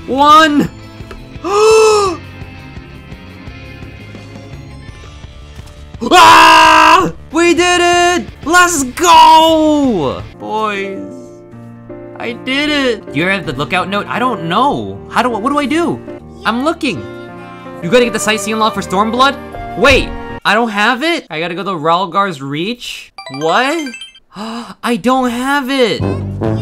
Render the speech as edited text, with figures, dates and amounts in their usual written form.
1. Ah! We did it! Let's go! Boys. I did it! Do you have the lookout note? I don't know. What do I do? I'm looking. You gotta get the sightseeing log for Stormblood? Wait, I don't have it? I gotta go to Ralgar's Reach? What? I don't have it!